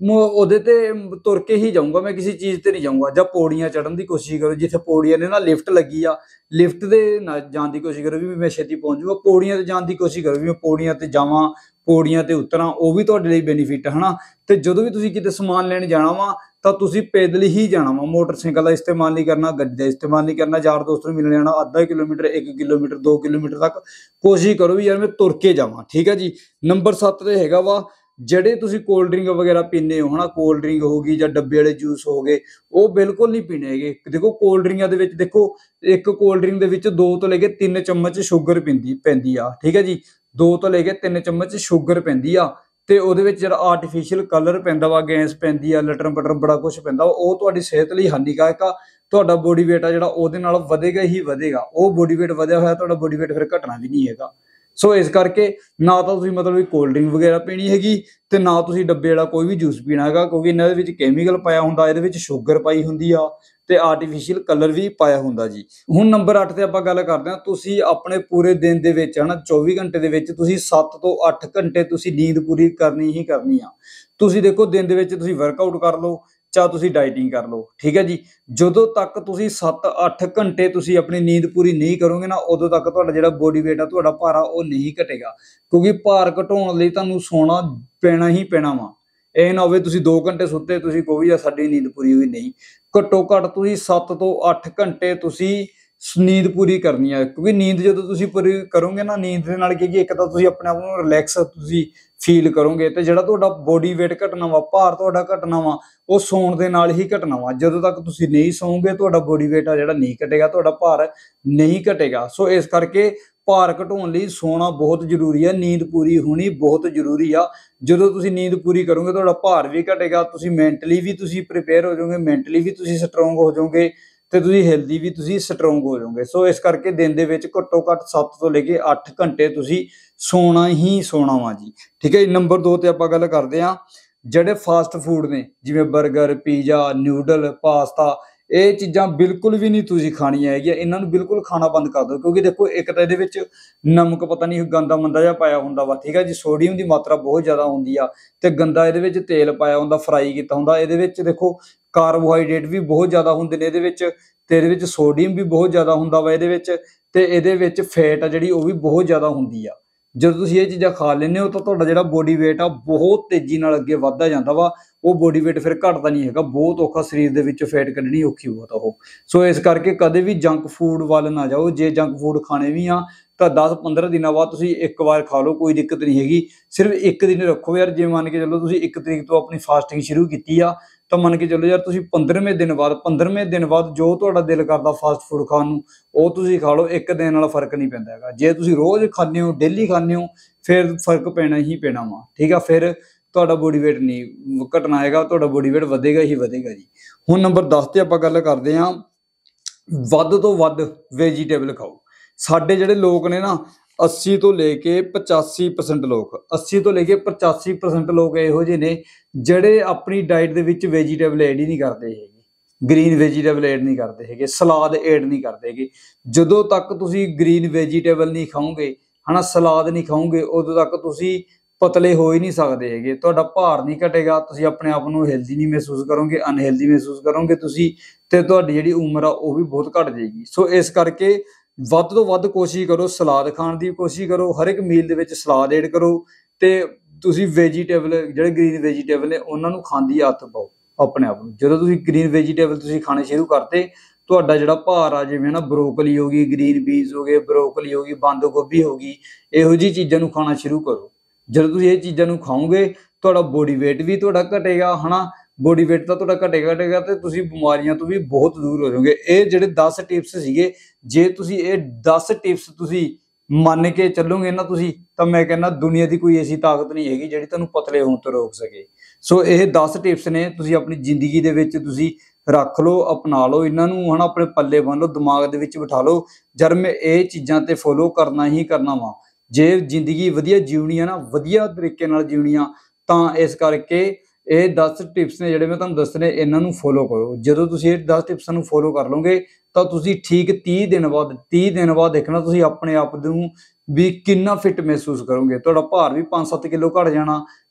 ਉਹਦੇ ਤੇ ਤੁਰ ਕੇ ਹੀ ਜਾਊਂਗਾ, ਮੈਂ ਕਿਸੇ ਚੀਜ਼ ਤੇ ਨਹੀਂ ਜਾਊਂਗਾ। ਜਾਂ ਪੌੜੀਆਂ ਚੜ੍ਹਨ ਦੀ ਕੋਸ਼ਿਸ਼ ਕਰੋ, ਜਿੱਥੇ ਪੌੜੀਆਂ ਨੇ ਨਾ ਲਿਫਟ ਲੱਗੀ ਆ, ਲਿਫਟ ਦੇ ਨਾ ਜਾਣ ਦੀ ਕੋਸ਼ਿਸ਼ ਕਰੋ ਵੀ ਮੈਂ ਛੇਤੀ ਪਹੁੰਚ ਜਾਊਗਾ। ਪੌੜੀਆਂ ਤੇ ਜਾਣ ਦੀ ਕੋਸ਼ਿਸ਼ ਕਰੋ ਵੀ ਮੈਂ ਪੌੜੀਆਂ ਤੇ ਜਾਵਾਂ, ਪੌੜੀਆਂ ਤੇ ਉਤਰਾਂ, ਉਹ ਵੀ ਤੁਹਾਡੇ ਲਈ ਬੈਨੀਫਿਟ ਹੈ ਹਨਾ। ਤੇ ਜਦੋਂ ਵੀ ਤੁਸੀਂ ਕਿਤੇ ਸਮਾਨ ਲੈਣ ਜਾਣਾ ਵਾ ਤਾਂ ਤੁਸੀਂ ਪੈਦਲ ਹੀ ਜਾਣਾ ਵਾ, ਮੋਟਰਸਾਈਕਲ ਦਾ ਇਸਤੇਮਾਲ ਨਹੀਂ ਕਰਨਾ, ਗੱਡੀ ਦਾ ਇਸਤੇਮਾਲ ਨਹੀਂ ਕਰਨਾ। ਯਾਰ ਦੋਸਤ ਨੂੰ ਮਿਲਣ ਜਾਣਾ, ਅੱਧਾ ਕਿਲੋਮੀਟਰ, 1 ਕਿਲੋਮੀਟਰ, 2 ਕਿਲੋਮੀਟਰ ਤੱਕ ਕੋਸ਼ਿਸ਼ ਕਰੋ ਵੀ ਯਾਰ ਮੈਂ ਤੁਰ ਕੇ ਜਾਵਾਂ, ਠੀਕ ਹੈ ਜੀ। ਨੰਬਰ 7 ਤੇ ਹੈਗਾ ਵਾ, ਜਿਹੜੇ ਤੁਸੀਂ ਕੋਲਡ ਡਰਿੰਕ ਵਗੈਰਾ ਪੀਂਦੇ ਹੋ ਹਨਾ, ਕੋਲਡ ਡਰਿੰਕ ਹੋ ਗਈ ਜਾਂ ਡੱਬੇ ਵਾਲੇ ਜੂਸ ਹੋ ਗਏ, ਉਹ ਬਿਲਕੁਲ ਨਹੀਂ ਪੀਣੇ ਹੈਗੇ। ਦੇਖੋ ਕੋਲਡ ਡਰਿੰਕਾਂ ਦੇ ਵਿੱਚ ਦੇਖੋ, ਇੱਕ ਕੋਲਡ ਡਰਿੰਕ ਦੇ ਵਿੱਚ 2 ਤੋਂ ਲੈ ਕੇ 3 ਚਮਚ ਸ਼ੂਗਰ ਪੈਂਦੀ ਆ, ਠੀਕ ਹੈ ਜੀ। 2 ਤੋਂ ਲੈ ਕੇ 3 ਚਮਚ ਸ਼ੂਗਰ ਪੈਂਦੀ ਆ, ਤੇ ਉਹਦੇ ਵਿੱਚ ਜਿਹੜਾ ਆਰਟੀਫਿਸ਼ੀਅਲ ਕਲਰ ਪੈਂਦਾ ਵਾ, ਗੈਸ ਪੈਂਦੀ ਆ, ਲਟਰਮ ਪਟਰਮ ਬੜਾ ਕੁਝ ਪੈਂਦਾ ਵਾ, ਉਹ ਤੁਹਾਡੀ ਸਿਹਤ ਲਈ ਹਾਨੀਕਾਰਕ ਆ। ਤੁਹਾਡਾ ਬੋਡੀ weight ਆ ਜਿਹੜਾ ਉਹਦੇ ਨਾਲ ਵਧੇਗਾ ਹੀ ਵਧੇਗਾ। ਉਹ ਬੋਡੀ weight ਵਧਿਆ ਹੋਇਆ, ਤੁਹਾਡਾ ਬੋਡੀ weight ਫਿਰ ਘਟਣਾ ਵੀ ਨਹੀਂ ਹੈਗਾ। ਸੋ ਇਸ ਕਰਕੇ ਨਾ ਤਾਂ ਤੁਸੀਂ ਮਤਲਬ ਕੋਲਡ ਡਰਿੰਕ ਵਗੈਰਾ ਪੀਣੀ ਹੈਗੀ, ਤੇ ਨਾ ਤੁਸੀਂ ਡੱਬੇ ਵਾਲਾ ਕੋਈ ਵੀ ਜੂਸ ਪੀਣਾ ਹੈਗਾ, ਕਿਉਂਕਿ ਇਹਨਾਂ ਦੇ ਵਿੱਚ ਕੈਮੀਕਲ ਪਾਇਆ ਹੁੰਦਾ, ਇਹਦੇ ਵਿੱਚ ਸ਼ੂਗਰ ਪਾਈ ਹੁੰਦੀ ਆ, ਤੇ ਆਰਟੀਫਿਸ਼ੀਅਲ ਕਲਰ ਵੀ ਪਾਇਆ ਹੁੰਦਾ ਜੀ। ਹੁਣ ਨੰਬਰ 8 ਤੇ ਆਪਾਂ ਗੱਲ ਕਰਦੇ ਹਾਂ, ਤੁਸੀਂ ਆਪਣੇ ਪੂਰੇ ਦਿਨ ਦੇ ਵਿੱਚ ਹਨਾ 24 ਘੰਟੇ ਦੇ ਵਿੱਚ ਤੁਸੀਂ 7 ਤੋਂ 8 ਘੰਟੇ ਤੁਸੀਂ ਨੀਂਦ ਪੂਰੀ ਕਰਨੀ ਹੀ ਕਰਨੀ ਆ। ਤੁਸੀਂ ਦੇਖੋ ਦਿਨ ਦੇ ਵਿੱਚ ਤੁਸੀਂ ਵਰਕਆਊਟ ਕਰ ਲਓ, ਚਾਹ ਤੁਸੀਂ ਡਾਈਟਿੰਗ ਕਰ ਲਓ, ਠੀਕ ਹੈ ਜੀ। ਜਦੋਂ ਤੱਕ ਤੁਸੀਂ 7-8 ਘੰਟੇ ਤੁਸੀਂ ਆਪਣੀ ਨੀਂਦ ਪੂਰੀ ਨਹੀਂ ਕਰੋਗੇ ਨਾ, ਉਦੋਂ ਤੱਕ ਤੁਹਾਡਾ ਜਿਹੜਾ ਬੋਡੀ weight ਆ, ਤੁਹਾਡਾ ਭਾਰ ਆ, ਉਹ ਨਹੀਂ ਘਟੇਗਾ। ਕਿਉਂਕਿ ਭਾਰ ਘਟਾਉਣ ਲਈ ਤੁਹਾਨੂੰ ਸੌਣਾ ਪੈਣਾ ਹੀ ਪੈਣਾ ਵਾ। ਇਹ ਨਾ ਹੋਵੇ ਤੁਸੀਂ 2 ਘੰਟੇ ਸੁੱਤੇ, ਤੁਸੀਂ ਕਹੋ ਯਾਰ ਸਾਡੀ ਨੀਂਦ ਪੂਰੀ ਹੋਈ ਨਹੀਂ। ਘੱਟੋ ਘੱਟ ਤੁਸੀਂ 7 ਤੋਂ 8 ਘੰਟੇ ਤੁਸੀਂ ਨੀਂਦ ਪੂਰੀ ਕਰਨੀ ਹੈ। ਕਿਉਂਕਿ ਨੀਂਦ ਜਦੋਂ ਤੁਸੀਂ ਪੂਰੀ ਕਰੋਗੇ ਨਾ, ਨੀਂਦ ਦੇ ਨਾਲ ਕੀ ਇੱਕ ਤਾਂ ਤੁਸੀਂ ਆਪਣੇ ਆਪ ਨੂੰ ਰਿਲੈਕਸ ਤੁਸੀਂ ਫੀਲ ਕਰੋਗੇ, ਤੇ ਜਿਹੜਾ ਤੁਹਾਡਾ ਬੋਡੀ weight ਘਟਣਾ ਵਾ, ਭਾਰ ਤੁਹਾਡਾ ਘਟਣਾ ਵਾ, ਉਹ ਸੌਣ ਦੇ ਨਾਲ ਹੀ ਘਟਣਾ ਵਾ। ਜਦੋਂ ਤੱਕ ਤੁਸੀਂ ਨਹੀਂ ਸੌਂਗੇ, ਤੁਹਾਡਾ ਬੋਡੀ weight ਆ ਜਿਹੜਾ ਨਹੀਂ ਘਟੇਗਾ, ਤੁਹਾਡਾ ਭਾਰ ਨਹੀਂ ਘਟੇਗਾ। ਸੋ ਇਸ ਕਰਕੇ ਭਾਰ ਘਟਾਉਣ ਲਈ ਸੌਣਾ ਬਹੁਤ ਜ਼ਰੂਰੀ ਹੈ, ਨੀਂਦ ਪੂਰੀ ਹੋਣੀ ਬਹੁਤ ਜ਼ਰੂਰੀ ਆ। ਜਦੋਂ ਤੁਸੀਂ ਨੀਂਦ ਪੂਰੀ ਕਰੋਗੇ, ਤੁਹਾਡਾ ਭਾਰ ਵੀ ਘਟੇਗਾ, ਤੁਸੀਂ ਮੈਂਟਲੀ ਵੀ ਤੁਸੀਂ ਪ੍ਰੀਪੇਅਰ ਹੋ ਜਾਓਗੇ, ਮੈਂਟਲੀ ਵੀ ਤੁਸੀਂ ਸਟਰੋਂਗ ਹੋ ਜਾਓਗੇ, ਤੇ ਤੁਸੀਂ ਹੈਲਦੀ ਵੀ ਤੁਸੀਂ ਸਟਰੋਂਗ ਹੋ ਜਾਓਗੇ। ਸੋ ਇਸ ਕਰਕੇ ਦਿਨ ਦੇ ਵਿੱਚ ਘੱਟੋ ਘੱਟ 7 ਤੋਂ ਲੈ ਕੇ 8 ਘੰਟੇ ਤੁਸੀਂ ਸੌਣਾ ਹੀ ਸੌਣਾ ਵਾ ਜੀ, ਠੀਕ ਹੈ ਜੀ। ਨੰਬਰ 2 ਤੇ ਆਪਾਂ ਗੱਲ ਕਰਦੇ ਹਾਂ, ਜਿਹੜੇ ਫਾਸਟ ਫੂਡ ਨੇ, ਜਿਵੇਂ 버ਗਰ, ਪੀਜ਼ਾ, ਨਿਊਡਲ, ਪਾਸਤਾ, ਇਹ ਚੀਜ਼ਾਂ ਬਿਲਕੁਲ ਵੀ ਨਹੀਂ ਤੁਸੀਂ ਖਾਣੀਆਂ ਹੈਗੀਆਂ। ਇਹਨਾਂ ਨੂੰ ਬਿਲਕੁਲ ਖਾਣਾ ਬੰਦ ਕਰ ਦਿਓ, ਕਿਉਂਕਿ ਦੇਖੋ ਇੱਕ ਤਾਂ ਇਹਦੇ ਵਿੱਚ ਨਮਕ ਪਤਾ ਨਹੀਂ ਗੰਦਾ ਮੰਦਾ ਜਿਹਾ ਪਾਇਆ ਹੁੰਦਾ ਵਾ, ਠੀਕ ਹੈ ਜੀ। ਸੋਡੀਅਮ ਦੀ ਮਾਤਰਾ ਬਹੁਤ ਜ਼ਿਆਦਾ ਹੁੰਦੀ ਆ, ਤੇ ਗੰਦਾ ਇਹਦੇ ਵਿੱਚ ਤੇਲ ਪਾਇਆ ਹੁੰਦਾ, ਫਰਾਈ ਕੀਤਾ ਹੁੰਦਾ। ਇਹਦੇ ਵਿੱਚ ਦੇਖੋ ਕਾਰਬੋਹਾਈਡਰੇਟ ਵੀ ਬਹੁਤ ਜ਼ਿਆਦਾ ਹੁੰਦੇ ਨੇ ਇਹਦੇ ਵਿੱਚ, ਤੇ ਇਹਦੇ ਵਿੱਚ ਸੋਡੀਅਮ ਵੀ ਬਹੁਤ ਜ਼ਿਆਦਾ ਹੁੰਦਾ ਵਾ ਇਹਦੇ ਵਿੱਚ, ਤੇ ਇਹਦੇ ਵਿੱਚ ਫੈਟ ਆ ਜਿਹੜੀ ਉਹ ਵੀ ਬਹੁਤ ਜ਼ਿਆਦਾ ਹੁੰਦੀ ਆ। ਜਦੋਂ ਤੁਸੀਂ ਇਹ ਚੀਜ਼ਾਂ ਖਾ ਲੈਂਦੇ ਹੋ ਤਾਂ ਤੁਹਾਡਾ ਜਿਹੜਾ ਬੋਡੀ weight ਆ ਬਹੁਤ ਤੇਜ਼ੀ ਨਾਲ ਅੱਗੇ ਵੱਧਦਾ ਜਾਂਦਾ ਵਾ। ਉਹ ਬੋਡੀ weight ਫਿਰ ਘਟਦਾ ਨਹੀਂ ਹੈਗਾ, ਬਹੁਤ ਔਖਾ, ਸਰੀਰ ਦੇ ਵਿੱਚੋਂ ਫੈਟ ਕੱਢਣੀ ਔਖੀ ਬਹੁਤ ਆ ਉਹ। ਸੋ ਇਸ ਕਰਕੇ ਕਦੇ ਵੀ ਜੰਕ ਫੂਡ ਵੱਲ ਨਾ ਜਾਓ। ਜੇ ਜੰਕ ਫੂਡ ਖਾਣੇ ਵੀ ਆ ਤਾਂ 10-15 ਦਿਨਾਂ ਬਾਅਦ ਤੁਸੀਂ ਇੱਕ ਵਾਰ ਖਾ ਲਓ, ਕੋਈ ਦਿੱਕਤ ਨਹੀਂ ਹੈਗੀ। ਸਿਰਫ ਇੱਕ ਦਿਨ ਰੱਖੋ ਯਾਰ, ਜੇ ਮੰਨ ਕੇ ਚੱਲੋ ਤੁਸੀਂ 1 ਤਰੀਕ ਤੋਂ ਆਪਣੀ ਫਾਸਟਿੰਗ ਸ਼ੁਰੂ ਕੀਤੀ ਆ, ਤਾਂ ਮੰਨ ਕੇ ਚੱਲੋ ਯਾਰ ਤੁਸੀਂ 15ਵੇਂ ਦਿਨ ਬਾਅਦ ਜੋ ਤੁਹਾਡਾ ਦਿਲ ਕਰਦਾ ਫਾਸਟ ਫੂਡ ਖਾਣ ਨੂੰ, ਉਹ ਤੁਸੀਂ ਖਾ ਲਓ। ਇੱਕ ਦਿਨ ਨਾਲ ਫਰਕ ਨਹੀਂ ਪੈਂਦਾ ਹੈਗਾ। ਜੇ ਤੁਸੀਂ ਰੋਜ਼ ਖਾਂਦੇ ਹੋ, ਡੇਲੀ ਖਾਂਦੇ ਹੋ, ਫਿਰ ਫਰਕ ਪੈਣਾ ਹੀ ਪੈਣਾ ਵਾ, ਠੀਕ ਆ। ਫਿਰ ਤੁਹਾਡਾ ਬੋਡੀ weight ਨਹੀਂ ਘਟਣਾ ਹੈਗਾ, ਤੁਹਾਡਾ ਬੋਡੀ weight ਵਧੇਗਾ ਹੀ ਵਧੇਗਾ ਜੀ। ਹੁਣ ਨੰਬਰ 10 ਤੇ ਆਪਾਂ ਗੱਲ ਕਰਦੇ ਹਾਂ, ਵੱਧ ਤੋਂ ਵੱਧ ਵੈਜੀਟੇਬਲ ਖਾਓ। ਸਾਡੇ ਜਿਹੜੇ ਲੋਕ ਨੇ ਨਾ, 80 ਤੋਂ ਲੈ ਕੇ 85% ਲੋਕ, 80 ਤੋਂ ਲੈ ਕੇ 85% ਲੋਕ ਇਹੋ ਜਿਹੇ ਨੇ ਜਿਹੜੇ ਆਪਣੀ ਡਾਈਟ ਦੇ ਵਿੱਚ ਵੈਜੀਟੇਬਲ ਐਡ ਹੀ ਨਹੀਂ ਕਰਦੇ ਹੈਗੇ, ਗ੍ਰੀਨ ਵੈਜੀਟੇਬਲ ਐਡ ਨਹੀਂ ਕਰਦੇ ਹੈਗੇ, ਸਲਾਦ ਐਡ ਨਹੀਂ ਕਰਦੇ ਹੈਗੇ। ਜਦੋਂ ਤੱਕ ਤੁਸੀਂ ਗ੍ਰੀਨ ਵੈਜੀਟੇਬਲ ਨਹੀਂ ਖਾਓਗੇ ਹਨਾ, ਸਲਾਦ ਨਹੀਂ ਖਾਓਗੇ, ਉਦੋਂ ਤੱਕ ਤੁਸੀਂ ਪਤਲੇ ਹੋ ਹੀ ਨਹੀਂ ਸਕਦੇ ਹੈਗੇ। ਤੁਹਾਡਾ ਭਾਰ ਨਹੀਂ ਘਟੇਗਾ, ਤੁਸੀਂ ਆਪਣੇ ਆਪ ਨੂੰ ਹੈਲਦੀ ਨਹੀਂ ਮਹਿਸੂਸ ਕਰੋਗੇ, ਅਨਹੈਲਦੀ ਮਹਿਸੂਸ ਕਰੋਗੇ ਤੁਸੀਂ, ਤੇ ਤੁਹਾਡੀ ਜਿਹੜੀ ਉਮਰ ਆ ਉਹ ਵੀ ਬਹੁਤ ਘਟ ਜਾਏਗੀ। ਸੋ ਇਸ ਕਰਕੇ ਵੱਧ ਤੋਂ ਵੱਧ ਕੋਸ਼ਿਸ਼ ਕਰੋ, ਸਲਾਦ ਖਾਣ ਦੀ ਕੋਸ਼ਿਸ਼ ਕਰੋ, ਹਰ ਇੱਕ ਮੀਲ ਦੇ ਵਿੱਚ ਸਲਾਦ ਐਡ ਕਰੋ, ਤੇ ਤੁਸੀਂ ਵੈਜੀਟੇਬਲ ਜਿਹੜੇ ਗ੍ਰੀਨ ਵੈਜੀਟੇਬਲ ਨੇ ਉਹਨਾਂ ਨੂੰ ਖਾਣ ਦੀ ਆਦਤ ਪਾਓ ਆਪਣੇ ਆਪ ਨੂੰ। ਜਦੋਂ ਤੁਸੀਂ ਗ੍ਰੀਨ ਵੈਜੀਟੇਬਲ ਤੁਸੀਂ ਖਾਣੇ ਸ਼ੁਰੂ ਕਰਤੇ, ਤੁਹਾਡਾ ਜਿਹੜਾ ਭਾਰ ਆ, ਜਿਵੇਂ ਨਾ ਬਰੋਕਲੀ ਹੋ ਗਈ, ਗ੍ਰੀਨ ਬੀਨਸ ਹੋ ਗਏ, ਬਰੋਕਲੀ ਹੋ ਗਈ, ਬੰਦ ਗੋਭੀ ਹੋ ਗਈ, ਇਹੋ ਜਿਹੀ ਚੀਜ਼ਾਂ ਨੂੰ ਖਾਣਾ ਸ਼ੁਰੂ ਕਰੋ। ਜਦੋਂ ਤੁਸੀਂ ਇਹ ਚੀਜ਼ਾਂ ਨੂੰ ਖਾਓਗੇ, ਤੁਹਾਡਾ ਬੋਡੀ weight ਵੀ ਤੁਹਾਡਾ ਘਟੇਗਾ ਹਨਾ, ਬੋਡੀ weight ਤਾਂ ਤੁਹਾਡਾ ਘਟੇਗਾ ਤੇ ਤੁਸੀਂ ਬਿਮਾਰੀਆਂ ਤੋਂ ਵੀ ਬਹੁਤ ਦੂਰ ਹੋ ਜਾਓਗੇ। ਇਹ ਜਿਹੜੇ 10 ਟਿਪਸ ਸੀਗੇ, ਜੇ ਤੁਸੀਂ ਇਹ 10 ਟਿਪਸ ਤੁਸੀਂ ਮੰਨ ਕੇ ਚੱਲੋਗੇ ਨਾ ਤੁਸੀਂ, ਤਾਂ ਮੈਂ ਕਹਿੰਦਾ ਦੁਨੀਆ ਦੀ ਕੋਈ ਐਸੀ ਤਾਕਤ ਨਹੀਂ ਹੈਗੀ ਜਿਹੜੀ ਤੁਹਾਨੂੰ ਪਤਲੇ ਹੋਣ ਤੋਂ ਰੋਕ ਸਕੇ। ਸੋ ਇਹ 10 ਟਿਪਸ ਨੇ, ਤੁਸੀਂ ਆਪਣੀ ਜ਼ਿੰਦਗੀ ਦੇ ਵਿੱਚ ਤੁਸੀਂ ਰੱਖ ਲਓ, ਅਪਣਾ ਲਓ ਇਹਨਾਂ ਨੂੰ ਹਨਾ, ਆਪਣੇ ਪੱਲੇ ਬੰਨ ਲਓ, ਦਿਮਾਗ ਦੇ ਵਿੱਚ ਬਿਠਾ ਲਓ, ਜਦ ਮੈਂ ਇਹ ਚੀਜ਼ਾਂ ਤੇ ਫੋਲੋ ਕਰਨਾ ਹੀ ਕਰਨਾ ਵਾ। ਜੇ ਜ਼ਿੰਦਗੀ ਵਧੀਆ ਜਿਉਣੀ ਆ ਨਾ, ਵਧੀਆ ਤਰੀਕੇ ਨਾਲ ਜਿਉਣੀ ਆ, ਤਾਂ ਇਸ ਕਰਕੇ ਇਹ 10 ਟਿਪਸ ਨੇ ਜਿਹੜੇ ਮੈਂ ਤੁਹਾਨੂੰ ਦੱਸਣੇ, ਇਹਨਾਂ ਨੂੰ ਫੋਲੋ ਕਰੋ। ਜਦੋਂ ਤੁਸੀਂ ਇਹ 10 ਟਿਪਸਾਂ ਨੂੰ ਫੋਲੋ ਕਰ ਲਓਗੇ, ਤਾਂ ਤੁਸੀਂ ਠੀਕ 30 ਦਿਨ ਬਾਅਦ ਦੇਖਣਾ ਤੁਸੀਂ ਆਪਣੇ ਆਪ ਨੂੰ ਵੀ ਕਿੰਨਾ ਫਿੱਟ ਮਹਿਸੂਸ ਕਰੋਗੇ। ਤੁਹਾਡਾ ਭਾਰ ਵੀ 5-7 ਕਿਲੋ ਘਟ ਜਾਣਾ,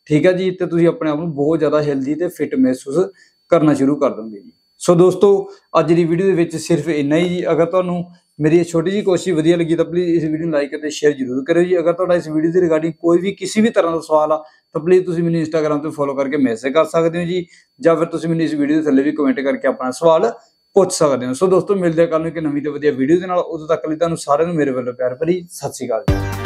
ਠੀਕ ਹੈ ਜੀ, ਤੇ ਤੁਸੀਂ ਆਪਣੇ ਆਪ ਨੂੰ ਬਹੁਤ ਜ਼ਿਆਦਾ ਹੈਲਦੀ ਤੇ ਫਿਟ ਮਹਿਸੂਸ ਕਰਨਾ ਸ਼ੁਰੂ ਕਰ ਦੋਗੇ ਜੀ। ਸੋ ਦੋਸਤੋ, ਅੱਜ ਦੀ ਵੀਡੀਓ ਦੇ ਵਿੱਚ ਸਿਰਫ ਇੰਨਾ ਹੀ ਜੀ। ਅਗਰ ਤੁਹਾਨੂੰ ਮੇਰੀ ਇਹ ਛੋਟੀ ਜਿਹੀ ਕੋਸ਼ਿਸ਼ ਵਧੀਆ ਲੱਗੀ ਤਾਂ ਪਲੀਜ਼ ਇਸ ਵੀਡੀਓ ਨੂੰ ਲਾਈਕ ਅਤੇ ਸ਼ੇਅਰ ਜ਼ਰੂਰ ਕਰਿਓ ਜੀ। ਅਗਰ ਤੁਹਾਡਾ ਇਸ ਵੀਡੀਓ ਦੇ ਰਿਗਾਰਡਿੰਗ ਕੋਈ ਵੀ ਕਿਸੇ ਵੀ ਤਰ੍ਹਾਂ ਦਾ ਸਵਾਲ ਆ ਤਾਂ ਪਲੀਜ਼ ਤੁਸੀਂ ਮੈਨੂੰ ਇੰਸਟਾਗ੍ਰਾਮ ਤੇ ਫੋਲੋ ਕਰਕੇ ਮੈਸੇਜ ਕਰ ਸਕਦੇ ਹੋ ਜੀ, ਜਾਂ ਫਿਰ ਤੁਸੀਂ ਮੈਨੂੰ ਇਸ ਵੀਡੀਓ ਦੇ ਥੱਲੇ ਵੀ ਕਮੈਂਟ ਕਰਕੇ ਆਪਣਾ ਸਵਾਲ ਪੁੱਛ ਸਕਦੇ ਹੋ। ਸੋ ਦੋਸਤੋ, ਮਿਲਦੇ ਹਾਂ ਕੱਲ ਨੂੰ ਇੱਕ ਨਵੀਂ ਤੇ ਵਧੀਆ ਵੀਡੀਓ ਦੇ ਨਾਲ। ਉਦੋਂ ਤੱਕ ਲਈ ਤੁਹਾਨੂੰ ਸਾਰਿਆਂ ਨੂੰ ਮੇਰੇ ਵੱਲੋਂ ਪਿਆਰ ਭਰੀ ਸਤਿ ਸ਼੍ਰੀ ਅਕਾਲ ਜੀ।